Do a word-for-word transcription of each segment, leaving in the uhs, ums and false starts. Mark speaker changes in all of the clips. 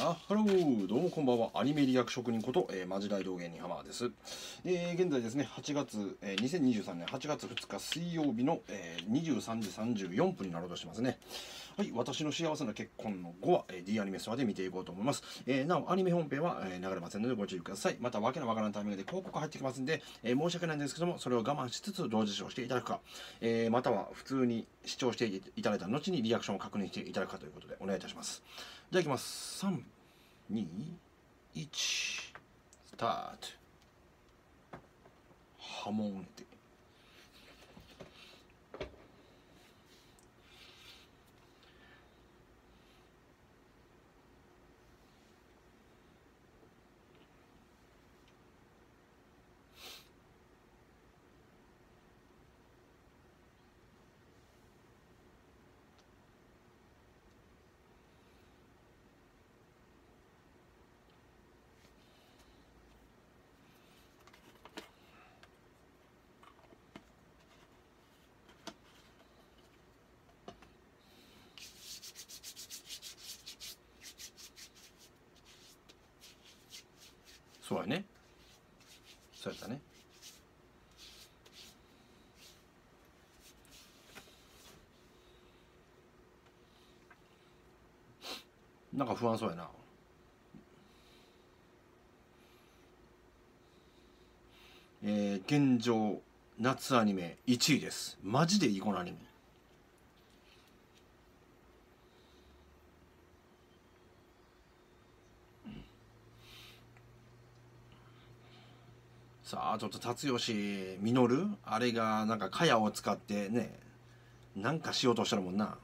Speaker 1: あ、ハロー、どうもこんばんは。アニメリアク職人こと、えー、マジ大道芸人浜です。えー、現在ですね、はちがつ、えー、にせんにじゅうさんねんはちがつふつか水曜日の、えー、にじゅうさんじさんじゅうよんぷんになろうとしてますね。はい、私の幸せな結婚のごは、えー、D アニメストアで見ていこうと思います。えー、なお、アニメ本編は、えー、流れませんのでご注意ください。また、わけのわからないタイミングで広告入ってきますんで、えー、申し訳ないんですけども、それを我慢しつつ同時視聴していただくか、えー、または普通に視聴していただいた後にリアクションを確認していただくかということでお願いいたします。じゃあいきます。さん、に、いち、スタート。波紋って。そうやね。そうやったね。なんか不安そうやな。えー、現状夏アニメいちいです。マジでいいこのアニメ。さあちょっと辰吉実あれがなんか茅を使ってね、なんかしようとしたるもんな。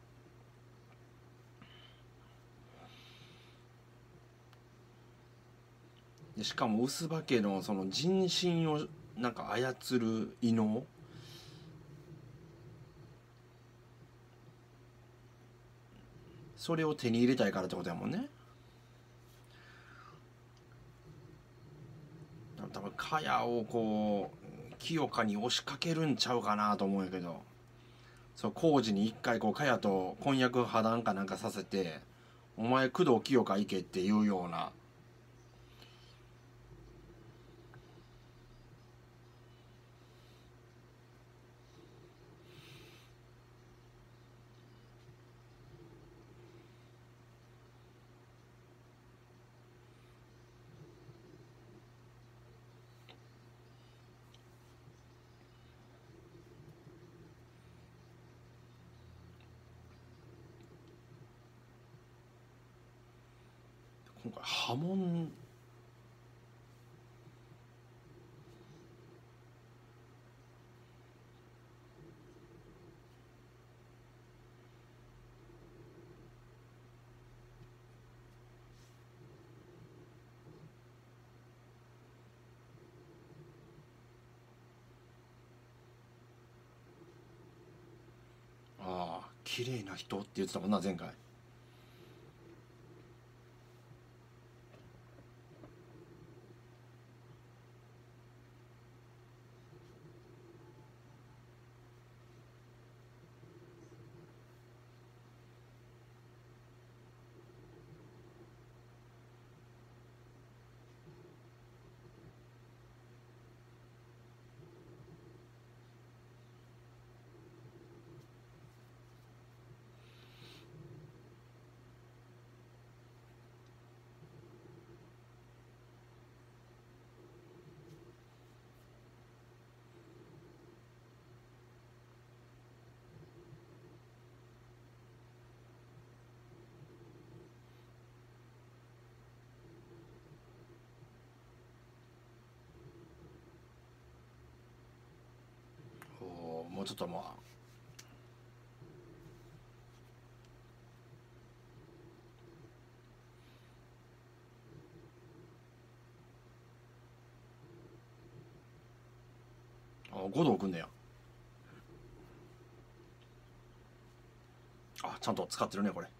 Speaker 1: でしかも臼葉家のその人心をなんか操る異能、それを手に入れたいからってことやもんね。多分茅をこう清香に押しかけるんちゃうかなと思うんやけど、そう工事に一回こう茅と婚約破談かなんかさせて、お前工藤清香行けっていうような。今回波紋、ああ綺麗な人って言ってたもんな前回。おもうちょっとまあ五道くんねや。あちゃんと使ってるねこれ。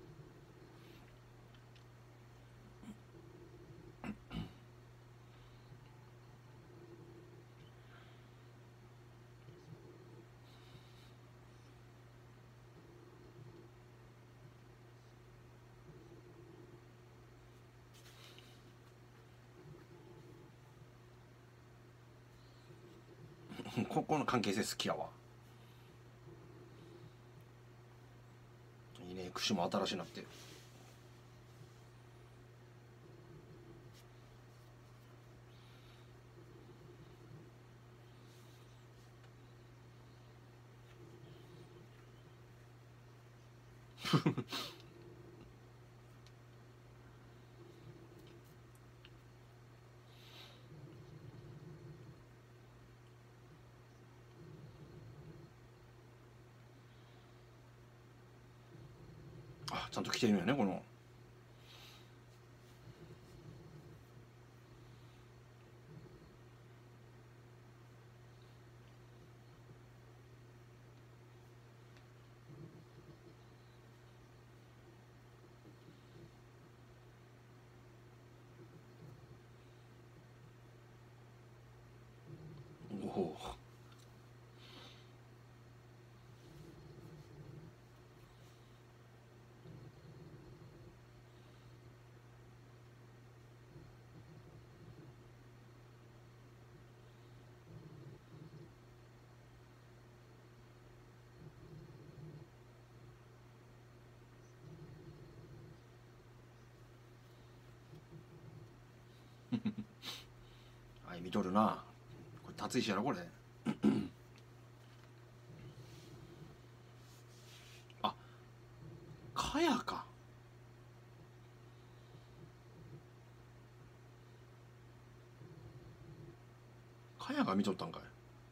Speaker 1: ここの関係性好きやわ。いいね、櫛も新しいなって。あ、ちゃんと着てるんやね、この。おお。はい、見とるな。これ達石やろこれ。あ、かやか。かやが見とったんかい。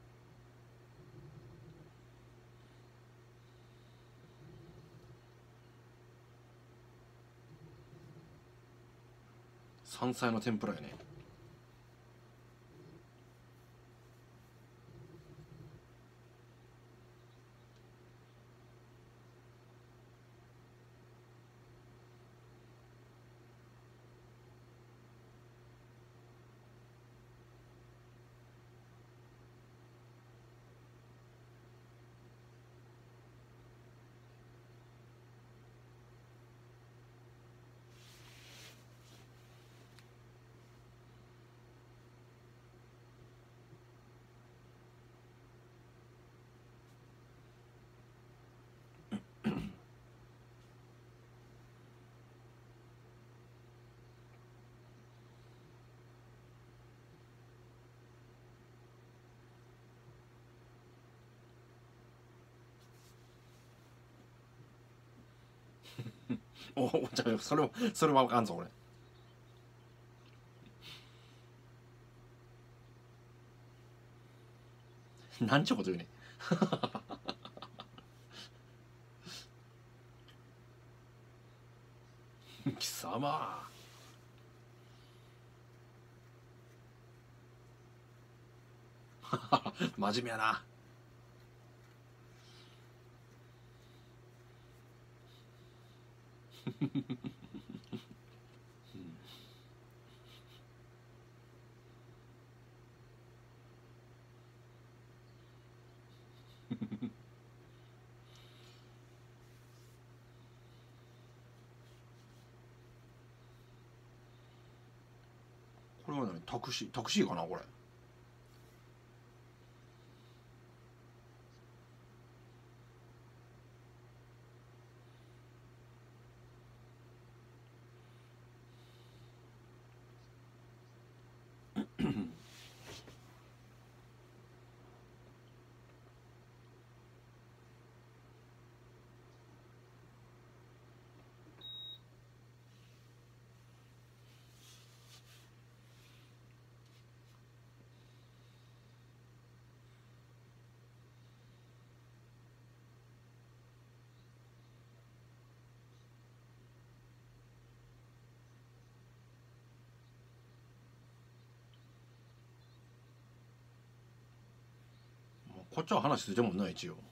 Speaker 1: 山菜の天ぷらやね。おお、じゃあそれはそれはあかんぞ俺。なんちゅうこと言うね。貴様。真面目やな。これは何、タクシータクシーかなこれ。こっちは話ついてもんな一応。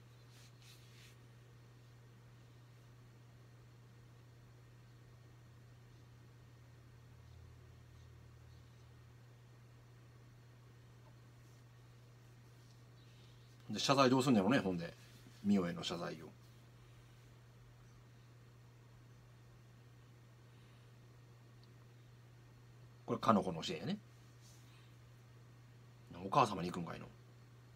Speaker 1: で謝罪どうすんのやろね、ほんでミオへの謝罪を。これかの子の教えやね。お母様に行くんかいの。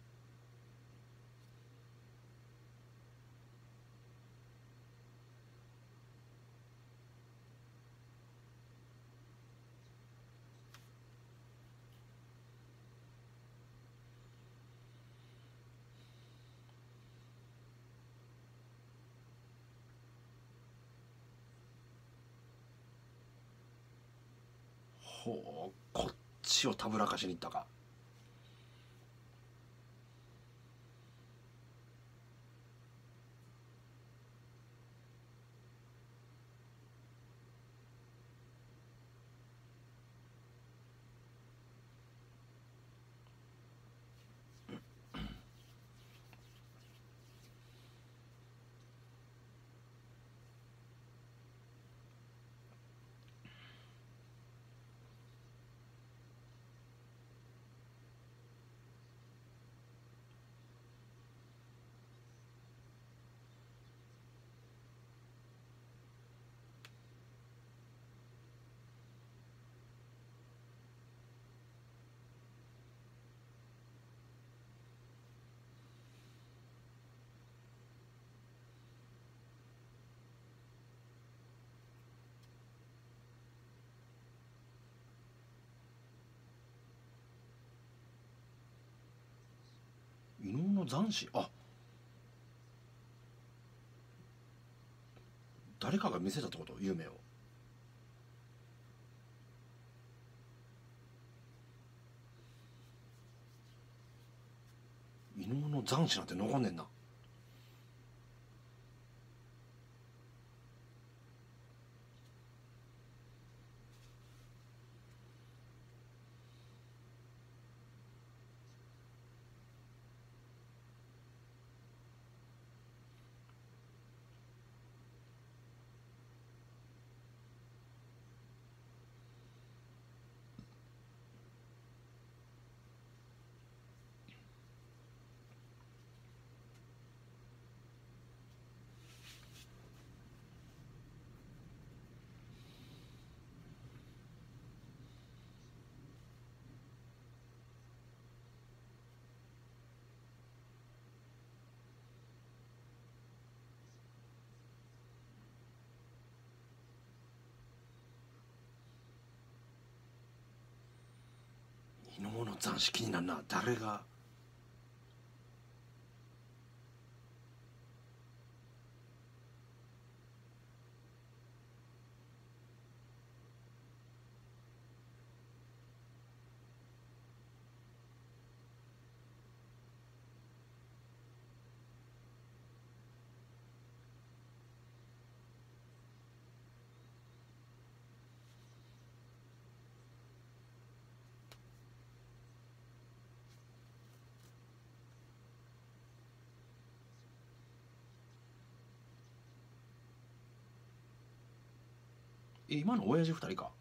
Speaker 1: ほう、こっちをたぶらかしに行ったか。伊能の残滓、あ、誰かが見せたってこと、夢を。伊能の残滓なんて残んねんな。伊能の残滓気になるな。誰が。え、今の親父二人か。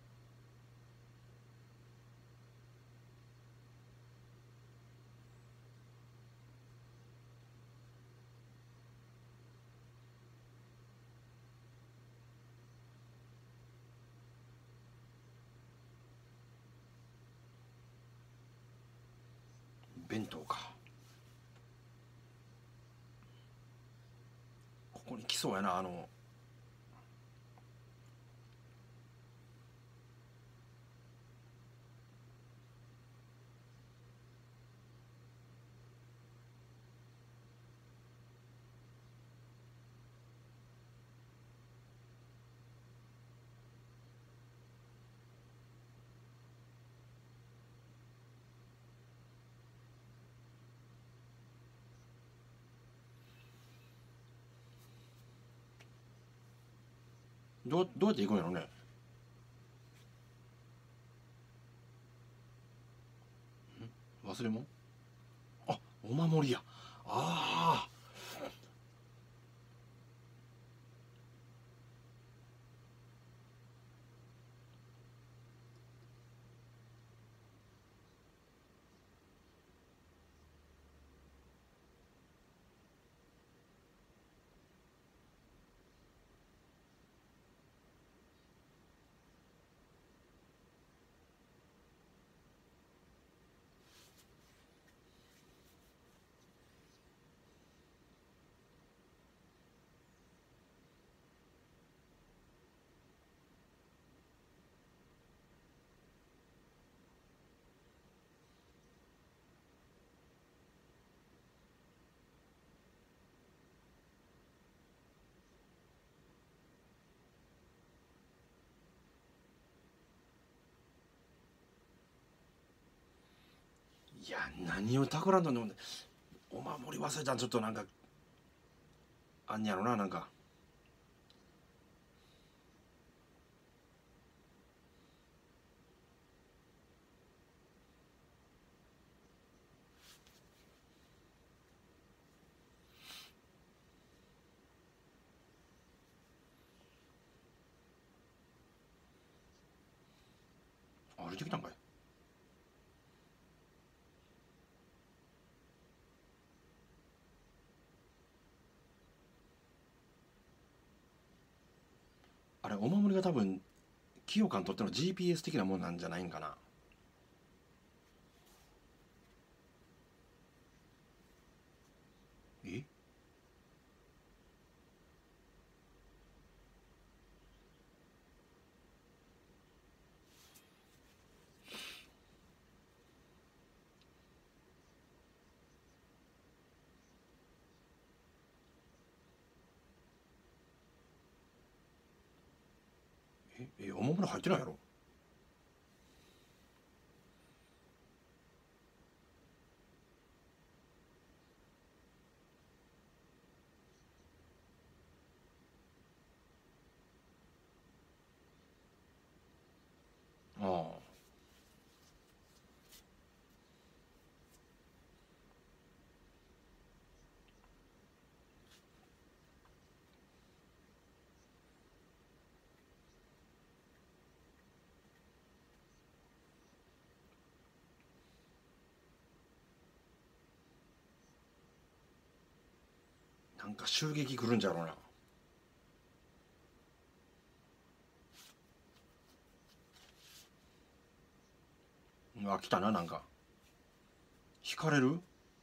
Speaker 1: 弁当か。ここに来そうやな、あの。どうどうやって行くんやろね。忘れ物。あ、お守りや。ああ。 いや何を企んだんだろうね。お守り忘れたんちょっとなんかあんねやろな、なんか。歩いてきたんかい。あれお守りが多分清香にとっての ジーピーエス 的なもんなんじゃないんかな。えええお守り入ってないやろ。ああ、なんか襲撃来るんじゃろうな。うわ来たな、なんか引かれる。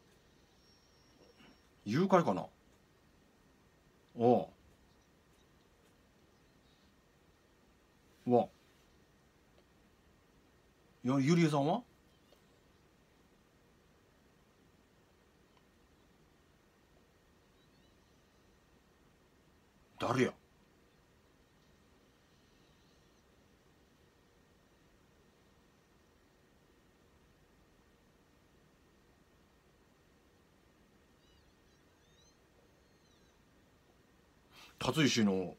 Speaker 1: 誘拐かな。おうわ、いやゆりえさんは誰や。辰石の。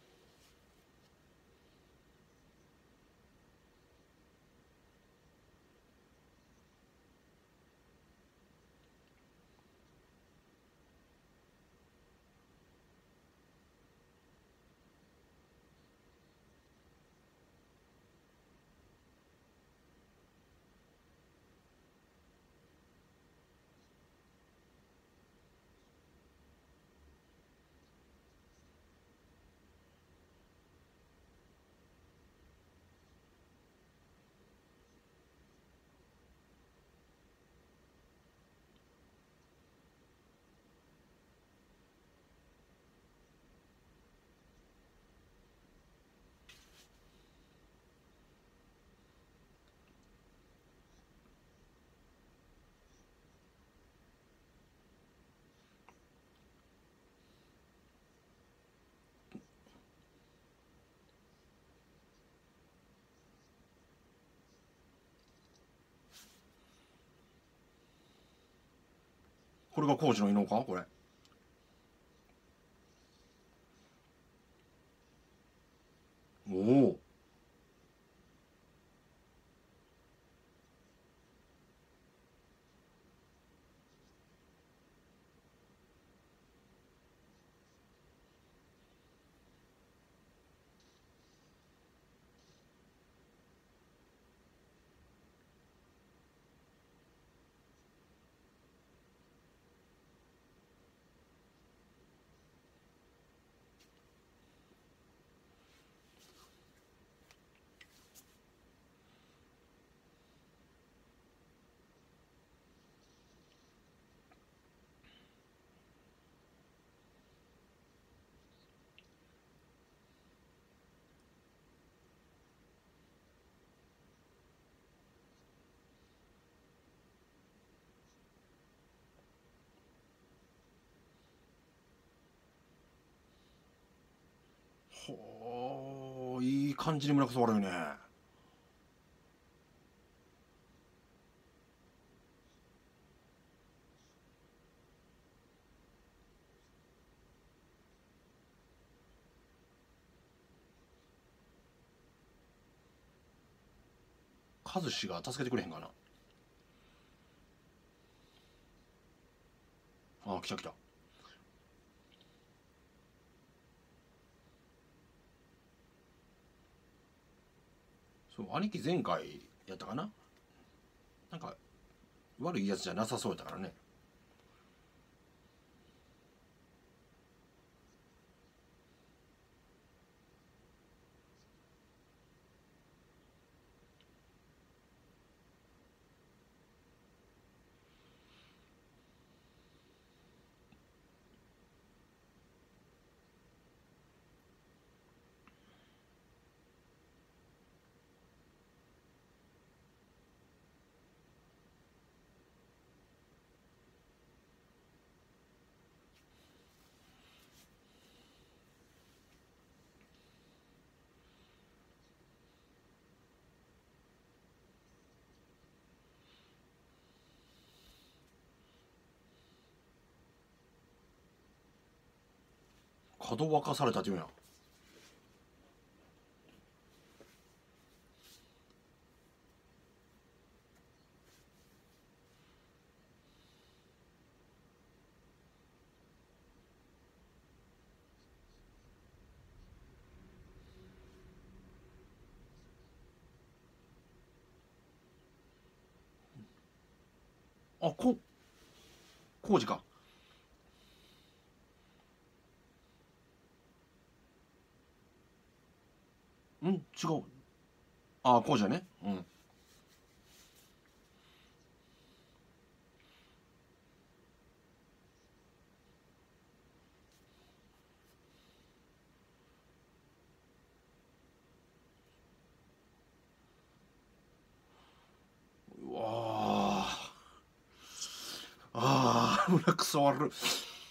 Speaker 1: これがコーチの伊能かこれ。おお。ほーいい感じに胸くそ悪いね。 和志が助けてくれへんかな。ああ、来た来た。そう、兄貴前回やったかな。なんか悪いやつじゃなさそうやったからね。角沸かされたって言うんや。あ、こ工事か。ん違う。あ、工事やね。うん。うわあ。ああ、胸くそ悪い。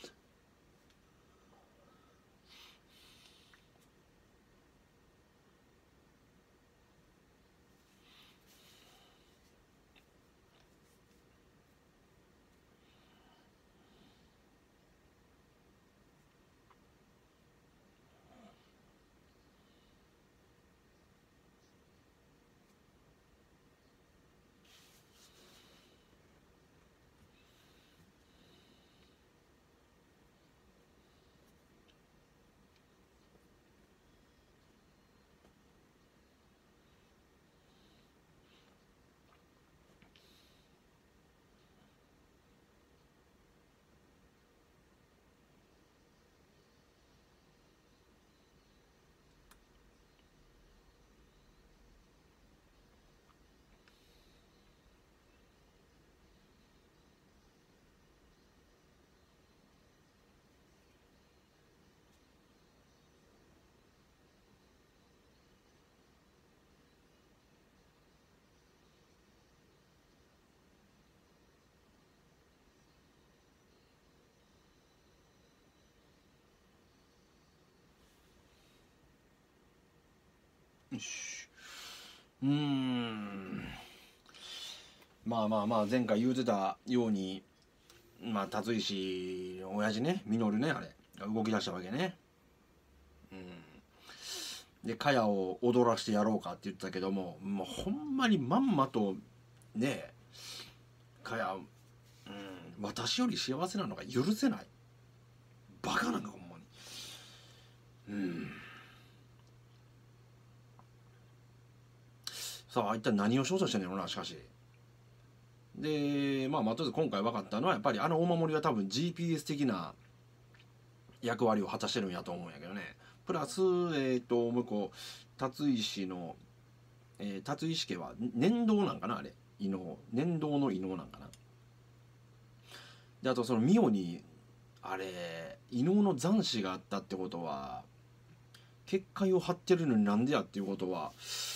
Speaker 1: よし。うーん。まあまあまあ、前回言うてたように、まあ辰石の親父ね、実ね、あれが動き出したわけね。うん。で茅を踊らしてやろうかって言ってたけども、もうほんまにまんまとね、茅、うん、私より幸せなのが許せない。バカなんかほんまに。うん。さあ一体何をしようとしてんのやろな。しかしでまあまあとりあえず今回分かったのはやっぱりあのお守りは多分 ジーピーエス 的な役割を果たしてるんやと思うんやけどね。プラスえっ、ともう一個辰石の、えー、辰石家は年道なんかな、あれ異能、年道の異能なんかな。であとそのミオにあれ異能の残滓があったってことは結界を張ってるのになんでやっていうことは、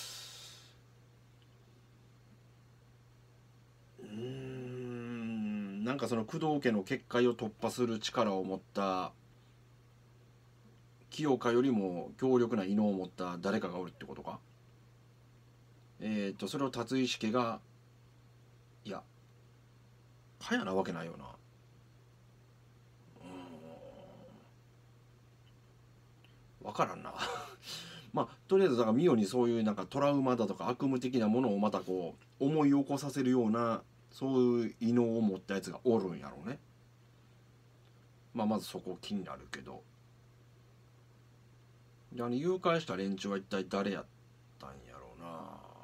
Speaker 1: うーんなんかその工藤家の結界を突破する力を持った清香よりも強力な異能を持った誰かがおるってことか。えっ、ー、とそれを辰石家が、いやかやなわけないよな。分からんなまあととりあえずだからミオにそういうなんかトラウマだとか悪夢的なものをまたこう思い起こさせるようなそういう異能を持ったやつがおるんやろうね。まあまずそこ気になるけど、あの誘拐した連中は一体誰やったんやろうな。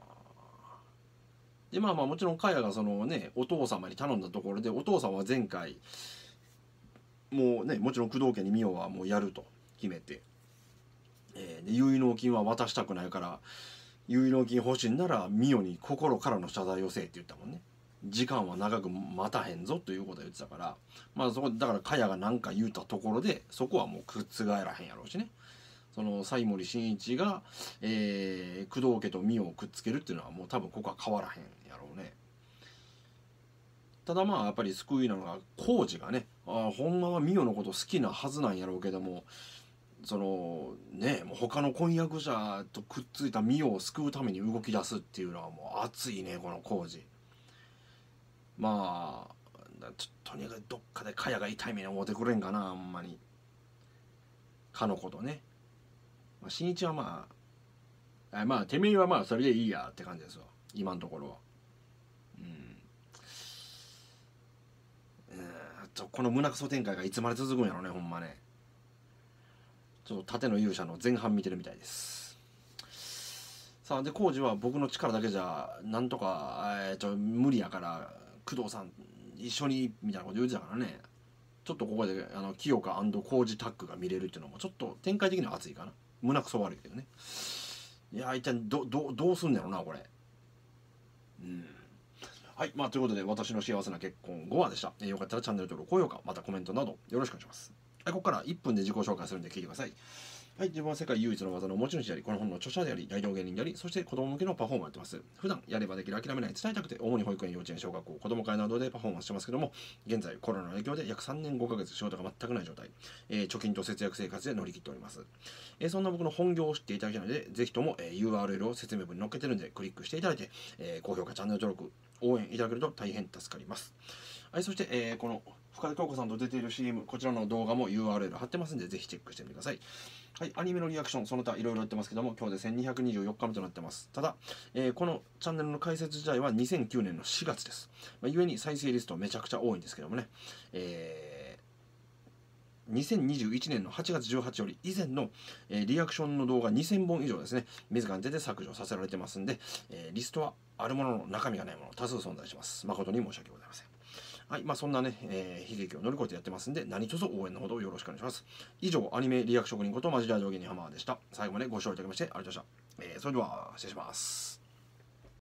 Speaker 1: でまあまあもちろんカヤがそのねお父様に頼んだところで、お父様は前回もうねもちろん工藤家にミオはもうやると決めて、えー、で結納金は渡したくないから結納金欲しいんならミオに心からの謝罪をせえって言ったもんね。時間は長く待たへんぞということを言ってたから、まあそこだからカヤが何か言うたところでそこはもう覆らへんやろうしね。その西森進一が、えー、工藤家とミオをくっつけるっていうのはもう多分ここは変わらへんやろうね。ただまあやっぱり救いなのが浩二がね、あほんまはミオのこと好きなはずなんやろうけども、そのねもう他の婚約者とくっついたミオを救うために動き出すっていうのはもう熱いねこの浩二。まあちょとにかくどっかでカヤが痛い目に思ってくれんかな、あんまにかのことね。まあ、新一はまああまあてめえはまあそれでいいやって感じですわ今のところは。うん、えー、とこの胸クソ展開がいつまで続くんやろねほんまね。ちょっと盾の勇者の前半見てるみたいです。さあで浩二は僕の力だけじゃなんとか、えー、ちょ無理やから工藤さん一緒にみたいなこと言ってたからね。ちょっとここであの清香浩二タッグが見れるっていうのもちょっと展開的には熱いかな。胸くそ悪いけどね。いや一体どどどうすんねやろなこれ。うんはいまあということで私の幸せな結婚ごわでした。えー、よかったらチャンネル登録高評価またコメントなどよろしくお願いします。はい、ここからいっぷんで自己紹介するんで聞いてください。はい、自分は世界唯一の技の持ち主であり、この本の著者であり、大道芸人であり、そして子供向けのパフォーマーやってます。普段やればできる諦めない伝えたくて、主に保育園、幼稚園、小学校、子供会などでパフォーマンスしてますけども、現在コロナの影響で約さんねんごかげつ仕事が全くない状態、えー、貯金と節約生活で乗り切っております。えー、そんな僕の本業を知っていただきたいので、ぜひとも、えー、ユーアールエル を説明文に載っけてるんで、クリックしていただいて、えー、高評価、チャンネル登録、応援いただけると大変助かります。はい、そして、えー、この深田恭子さんと出ている シーエム、こちらの動画も ユーアールエル 貼ってますんで、ぜひチェックしてみてください。はい、アニメのリアクション、その他いろいろやってますけども、今日でせんにひゃくにじゅうよっかめとなってます。ただ、えー、このチャンネルの解説自体はにせんきゅうねんのしがつです。まあ、ゆえに再生リストめちゃくちゃ多いんですけどもね、えー、にせんにじゅういちねんのはちがつじゅうはちより以前の、えー、リアクションの動画にせんぼん以上ですね、自らの手で削除させられてますんで、えー、リストはあるものの中身がないもの多数存在します。誠に申し訳ございません。はい、まあそんなね、えー、悲劇を乗り越えてやってますんで、何卒応援のほどよろしくお願いします。以上、アニメリアク職人ことマジラー上下にハマーでした。最後までご視聴いただきましてありがとうございました。えー、それでは、失礼します。